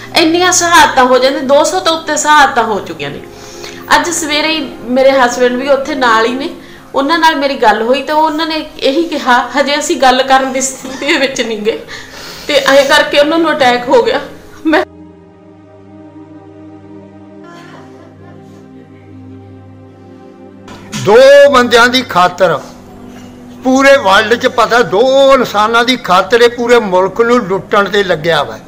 ਇੰਨੀਆਂ ਸ਼ਹਾਦਤਾਂ ਹੋ ਜਾਂਦੀਆਂ, 200 ਤੋਂ ਉੱਤੇ ਸ਼ਹਾਦਤਾਂ ਹੋ ਚੁੱਕੀਆਂ ਨੇ। ਅੱਜ ਸਵੇਰੇ ਹੀ ਮੇਰੇ ਹਸਬੈਂਡ ਵੀ ਉੱਥੇ ਨਾਲ ਹੀ ਨੇ, ਉਹਨਾਂ ਨਾਲ ਮੇਰੀ ਗੱਲ ਹੋਈ ਤਾਂ ਉਹਨਾਂ ਨੇ ਇਹੀ ਕਿਹਾ ਹਜੇ ਅਸੀਂ ਗੱਲ ਕਰਨ ਦੀ ਸਥਿਤੀ ਦੇ ਵਿੱਚ ਨਹੀਂ ਗਏ, ਤੇ ਐਂ ਕਰਕੇ ਉਹਨਾਂ ਨੂੰ ਅਟੈਕ ਹੋ ਗਿਆ। ਮੈਂ दो बंदियां दी खातर पूरे वर्ल्ड च पता, दो इंसानां दी खातर पूरे मुल्क नूं लुट्टण ते लग्या वा।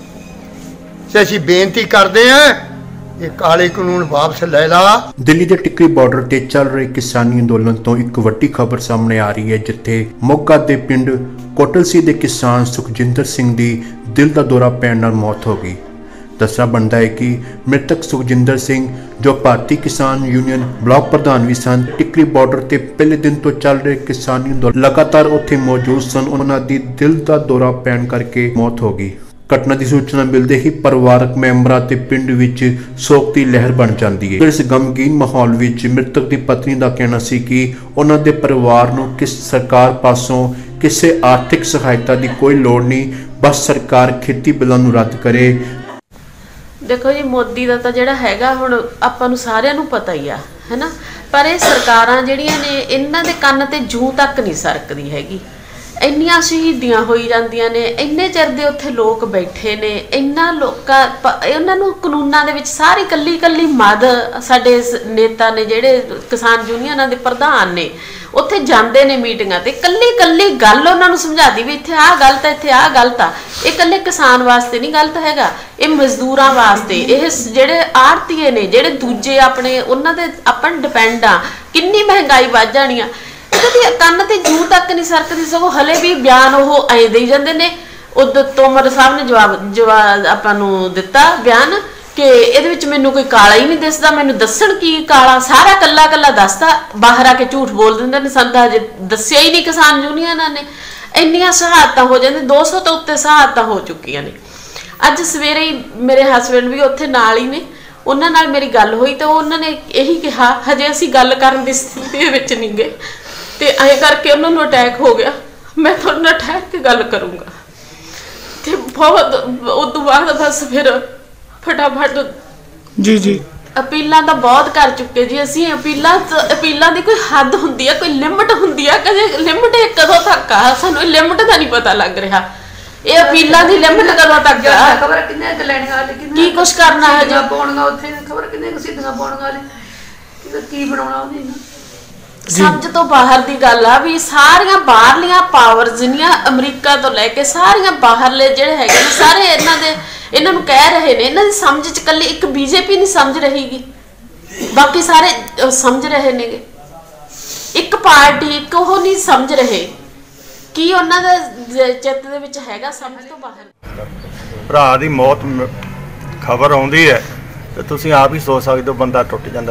ते असीं बेनती करदे हां ये काले कानून वापस लै ला। दिल्ली के टिकरी बॉर्डर ते चल रहे किसानी अंदोलन तो एक वड्डी खबर सामने आ रही है, जिथे मोगा दे पिंड कोटलसी दे किसान सुखजिंदर सिंह दी दिल दा दौरा पैण नाल मौत हो गई। दसना बनता है कि मृतक सुखजिंदर सिंह जो भारतीय किसान यूनियन ब्लॉक प्रधान भी सन, टिकरी बॉर्डर के पहले दिन तो चल रहे किसानी अंदोलन लगातार उत्थे मौजूद सन। उन्होंने दी दिल का दौरा पैण करके मौत हो गई। घटना की सूचना मिलते ही परिवारक मैंबरां ते पिंड विच सोग की लहर बन जाती है। इस गमगीन माहौल विच मृतक की पत्नी का कहना सी कि उन्हां दे परिवार नूं किस सरकार पासों किसी आर्थिक सहायता की कोई लोड़ नहीं, बस सरकार खेती बिलों नूं रद्द करे। देखो जी, मोदी का तो जिहड़ा हैगा हुण आपां नूं सारिआं नूं पता ही है ना, पर ये सरकारां जिहड़ियां ने इन्हां दे कंन ते जूं तक नहीं सरकदी हैगी। ਇੰਨੀਆਂ ਸ਼ਹੀਦੀਆਂ ਹੋਈ ਜਾਂਦੀਆਂ ਨੇ, ਇੰਨੇ ਚਿਰ ਦੇ ਉੱਥੇ ਲੋਕ ਬੈਠੇ ਨੇ, ਇੰਨਾ ਲੋਕਾਂ ਉਹਨਾਂ ਨੂੰ ਕਾਨੂੰਨਾਂ ਦੇ ਵਿੱਚ ਸਾਰੀ ਕੱਲੀ ਕੱਲੀ ਮਦ ਸਾਡੇ ਨੇਤਾ ਨੇ ਜਿਹੜੇ ਕਿਸਾਨ ਯੂਨੀਅਨਾਂ ਦੇ ਪ੍ਰਧਾਨ ਨੇ ਉੱਥੇ ਜਾਂਦੇ ਨੇ ਮੀਟਿੰਗਾਂ ਤੇ, ਕੱਲੀ ਕੱਲੀ ਗੱਲ ਉਹਨਾਂ ਨੂੰ ਸਮਝਾਦੀ ਵੀ ਇੱਥੇ ਆਹ ਗਲਤ ਹੈ, ਇੱਥੇ ਆਹ ਗਲਤ ਆ। ਇਹ ਕੱਲੇ ਕਿਸਾਨ ਵਾਸਤੇ ਨਹੀਂ ਗਲਤ ਹੈਗਾ, ਇਹ ਮਜ਼ਦੂਰਾਂ ਵਾਸਤੇ, ਇਹ ਜਿਹੜੇ ਆੜਤੀਏ ਨੇ ਜਿਹੜੇ ਦੂਜੇ ਆਪਣੇ ਉਹਨਾਂ ਦੇ ਆਪਾਂ ਡਿਪੈਂਡ ਆ, ਕਿੰਨੀ ਮਹਿੰਗਾਈ ਵੱਧ ਜਾਣੀ ਆ। ਕੰਨ ਤੇ ਜੂੰ ਤੱਕ ਨਹੀਂ ਸਰਕਦੀ, ਸਗੋਂ ਹਲੇ ਵੀ ਬਿਆਨ ਉਹ ਐ ਦੇਈ ਜਾਂਦੇ ਨੇ। ਉਦੋਂ ਤੋਮਰ ਸਾਹਿਬ ਨੇ ਜਵਾਬ ਆਪਾਂ ਨੂੰ ਦਿੱਤਾ ਬਿਆਨ ਕਿ ਇਹਦੇ ਵਿੱਚ ਮੈਨੂੰ ਕੋਈ ਕਾਲਾ ਹੀ ਨਹੀਂ ਦਿਸਦਾ, ਮੈਨੂੰ ਦੱਸਣ ਕੀ ਕਾਲਾ, ਸਾਰਾ ਕੱਲਾ ਕੱਲਾ ਦੱਸਦਾ, ਬਾਹਰ ਆ ਕੇ ਝੂਠ ਬੋਲ ਦਿੰਦੇ ਨੇ, ਸਾਨੂੰ ਤਾਂ ਹਜੇ ਦੱਸਿਆ ਹੀ ਨਹੀਂ ਕਿਸਾਨ ਯੂਨੀਅਨਾਂ ਨੇ। ਇੰਨੀਆਂ ਸ਼ਹਾਦਤਾਂ ਹੋ ਜਾਂਦੀਆਂ, 200 ਤੋਂ ਉੱਤੇ ਸ਼ਹਾਦਤਾਂ ਹੋ ਚੁੱਕੀਆਂ ਨੇ। ਅੱਜ ਸਵੇਰੇ ਹੀ ਮੇਰੇ ਹਸਬੈਂਡ ਵੀ ਉੱਥੇ ਨਾਲ ਹੀ ਨੇ, ਉਹਨਾਂ ਨਾਲ ਮੇਰੀ ਗੱਲ ਹੋਈ ਤਾਂ ਉਹਨਾਂ ਨੇ ਇਹੀ ਕਿਹਾ ਹਜੇ ਅਸੀਂ ਗੱਲ ਕਰਨ ਦੀ ਸਥਿਤੀ ਦੇ ਵਿੱਚ ਨਹੀਂ ਗਏ, ਤੇ ਐਂ ਕਰਕੇ ਉਹਨਾਂ ਨੂੰ ਅਟੈਕ ਹੋ ਗਿਆ। ਮੈਂ ਤੁਹਾਡੇ ਨਾਲ ਠਹਿਰ ਕੇ ਗੱਲ ਕਰੂੰਗਾ। ਤੇ ਬਹੁਤ ਉਦੋਂ ਬਾਅਦ ਬਸ ਫਿਰ ਫਟਾਫਟ ਜੀ ਅਪੀਲਾਂ ਤਾਂ ਬਹੁਤ ਕਰ ਚੁੱਕੇ ਜੀ ਅਸੀਂ। ਅਪੀਲਾਂ ਦੀ ਕੋਈ ਹੱਦ ਹੁੰਦੀ ਆ, ਕੋਈ ਲਿਮਟ ਹੁੰਦੀ ਆ, ਕਦੇ ਲਿਮਟ ਕਦੋਂ ਤੱਕ ਆ ਸਾਨੂੰ ਲਿਮਟ ਦਾ ਨਹੀਂ ਪਤਾ ਲੱਗ ਰਿਹਾ। ਇਹ ਅਪੀਲਾਂ ਦੀ ਲਿਮਟ ਕਦੋਂ ਤੱਕ ਆ? ਖਬਰ ਕਿੰਨੇ ਕ ਲੈਣੀਆਂ ਵਾਲੇ, ਕੀ ਕੁਛ ਕਰਨਾ ਹੈ ਜੋ ਪਾਉਣਗਾ ਉੱਥੇ, ਖਬਰ ਕਿੰਨੇ ਕ ਸਿੱਧੀਆਂ ਪਾਉਣ ਵਾਲੇ, ਕੀ ਬਣਾਉਣਾ ਉਹਨੇ। ਸਮਝ ਤੋਂ ਬਾਹਰ ਦੀ ਗੱਲ ਆ ਵੀ ਸਾਰੀਆਂ ਬਾਹਰਲੀਆਂ ਪਾਵਰਸ ਜਿੰਨੀਆਂ ਅਮਰੀਕਾ ਤੋਂ ਲੈ ਕੇ ਸਾਰੀਆਂ ਬਾਹਰਲੇ ਜਿਹੜੇ ਹੈਗੇ ਨੇ ਸਾਰੇ ਇਹਨਾਂ ਨੂੰ ਕਹਿ ਰਹੇ ਨੇ, ਇਹਨਾਂ ਦੀ ਸਮਝ ਚ ਇਕੱਲੀ ਇੱਕ ਬੀਜੇਪੀ ਨਹੀਂ ਸਮਝ ਰਹੀਗੀ, ਬਾਕੀ ਸਾਰੇ ਸਮਝ ਰਹੇ ਨੇਗੇ। ਇੱਕ ਪਾਰਟੀ ਇੱਕ ਉਹ ਨਹੀਂ ਸਮਝ ਰਹੇ, ਕੀ ਉਹਨਾਂ ਦਾ ਚਿੱਤ ਦੇ ਵਿੱਚ ਹੈਗਾ, ਸਮਝ ਤੋਂ ਬਾਹਰ। ਭਰਾ ਦੀ ਮੌਤ ਖਬਰ ਆਉਂਦੀ ਹੈ ਤੇ ਤੁਸੀਂ ਆਪ ਹੀ ਸੋਚ ਸਕਦੇ ਹੋ, ਬੰਦਾ ਟੁੱਟ ਜਾਂਦਾ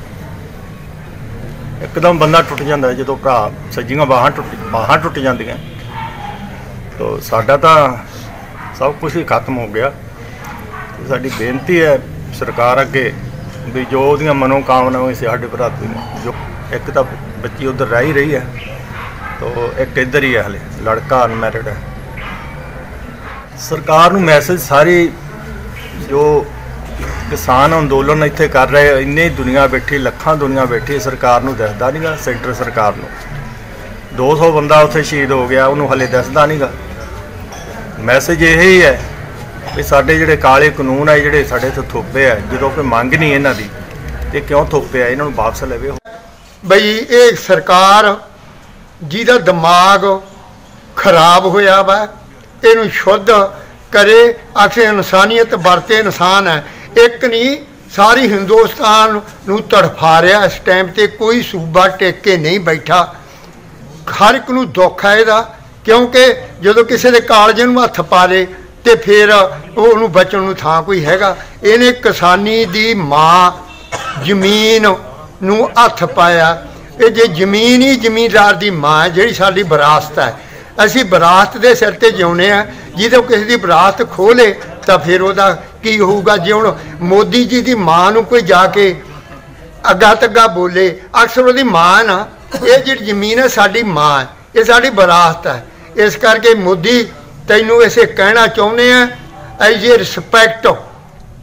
ਇੱਕਦਮ ਬੰਦਾ ਟੁੱਟ ਜਾਂਦਾ ਜਦੋਂ ਭਰਾ ਸੱਜੀਆਂ ਬਾਹਾਂ ਟੁੱਟ ਜਾਂਦੀਆਂ। ਤੋ ਸਾਡਾ ਤਾਂ ਸਭ ਕੁਝ ਹੀ ਖਤਮ ਹੋ ਗਿਆ। ਸਾਡੀ ਬੇਨਤੀ ਹੈ ਸਰਕਾਰ ਅੱਗੇ ਵੀ ਜੋ ਉਹਦੀਆਂ ਮਨੋਕਾਮਨਾਵਾਂ ਸੀ ਸਾਡੇ ਭਰਾ ਦੀਆਂ, ਜੋ ਇੱਕ ਤਾਂ ਬੱਚੀ ਉੱਧਰ ਰਹਿ ਹੀ ਰਹੀ ਹੈ, ਤੋ ਇੱਕ ਇੱਧਰ ਹੀ ਹੈ, ਹਲੇ ਲੜਕਾ ਅਨਮੈਰਿਡ ਹੈ। ਸਰਕਾਰ ਨੂੰ ਮੈਸੇਜ ਸਾਰੀ ਜੋ किसान अंदोलन इत्थे कर रहे, इन्नी दुनिया बैठी, लखां दुनिया बैठी, सरकार नूं दिसदा नहीं गा। सेंटर सरकार नूं 200 बंदा उत्थे शहीद हो गया, उन्होंने हले दिसदा नहीं गा। मैसेज यही है भी साडे जिहड़े काले कानून है, जिहड़े साडे तो थोपे है, जो कोई मंग नहीं इन्हां दी ते क्यों थोपे है, इन्हां नूं वापस लवे। बई ये सरकार जिहदा दिमाग खराब होया वा, इहनूं शुद्ध करे, आखे इंसानियत वरते, इंसान है एक नहीं, सारी हिंदुस्तान नूं तड़फा रहा इस टाइम ते। कोई सूबा टेक के नहीं बैठा, हर एक नूं दुख है इहदा, क्योंकि जदों किसी दे कालजे नूं हत्थ पा ले ते फिर उहनूं बचण नूं थां कोई हैगा। इहने किसानी दी मां जमीन नूं हत्थ पाया। ये जे जमीन ही जमींदार दी मां है, जिहड़ी साडी विरासत है, असीं विरासत दे सिर ते जिउणे आ। जिदों किसी दी विरासत खो ले तो फिर वह की होगा। जे हुण मोदी जी की मां नूं कोई जाके अग्गा तग्गा बोले, अक्सर वो मां ना, ये जी जमीन है साडी मां है, ये साडी विरासत है। इस करके मोदी तैनूं इसे कहना चाहुंदे आ, एज ए रिस्पैक्ट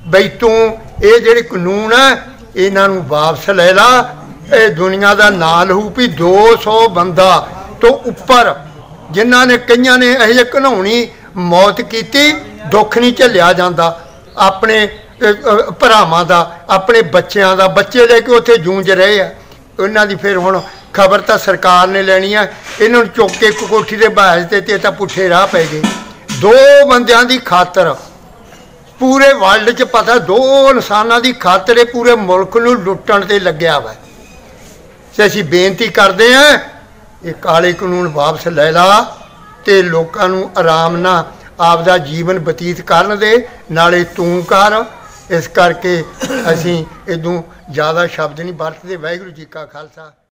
ਬਈ ਤੂੰ ਇਹ ਜਿਹੜੇ ਕਾਨੂੰਨ ਹੈ ਇਹਨਾਂ ਨੂੰ ਵਾਪਸ ਲੈ ਲਾ। ਇਹ ਦੁਨੀਆ ਦਾ ਨਾਂ ਲਹੂ ਵੀ 200 ਬੰਦਾ ਤੋਂ ਉੱਪਰ ਜਿਨ੍ਹਾਂ ਨੇ ਕਈਆਂ ਨੇ ਇਹ ਜਿਹੇ ਘਿਨਾਉਣੀ ਮੌਤ ਕੀਤੀ, ਦੁੱਖ ਨਹੀਂ ਝੱਲਿਆ ਜਾਂਦਾ ਆਪਣੇ ਭਰਾਵਾਂ ਦਾ, ਆਪਣੇ ਬੱਚਿਆਂ ਦਾ। ਬੱਚੇ ਲੈ ਕੇ ਉੱਥੇ ਜੂਝ ਰਹੇ ਆ। ਉਹਨਾਂ ਦੀ ਫਿਰ ਹੁਣ ਖਬਰ ਤਾਂ ਸਰਕਾਰ ਨੇ ਲੈਣੀ ਆ। ਇਹਨਾਂ ਨੂੰ ਚੁੱਕ ਕੇ ਇੱਕ ਕੋਠੀ ਦੇ ਬਾਹਰ ਤੇ ਤਾਂ ਪੁੱਠੇ ਰਾਹ ਪੈ ਗਏ। 2 ਬੰਦਿਆਂ ਦੀ ਖਾਤਰ ਪੂਰੇ ਵਰਲਡ 'ਚ ਪਤਾ 2 ਇਨਸਾਨਾਂ ਦੀ ਖਾਤਰ ਇਹ ਪੂਰੇ ਮੁਲਕ ਨੂੰ ਲੁੱਟਣ ਤੇ ਲੱਗਿਆ ਵਾ। ਤੇ ਅਸੀਂ ਬੇਨਤੀ ਕਰਦੇ ਹਾਂ ਇਹ ਕਾਲੇ ਕਾਨੂੰਨ ਵਾਪਸ ਲੈ ਲਾ ਤੇ ਲੋਕਾਂ ਨੂੰ ਆਰਾਮ ਨਾਲ ਆਪਦਾ ਜੀਵਨ ਬਤੀਤ ਕਰਨ ਦੇ, ਨਾਲੇ ਤੂੰ ਕਰ। ਇਸ ਕਰਕੇ ਅਸੀਂ ਇਦੋਂ ਜ਼ਿਆਦਾ ਸ਼ਬਦ ਨਹੀਂ ਵਰਤਦੇ। ਵਾਹਿਗੁਰੂ ਜੀ ਕਾ ਖਾਲਸਾ।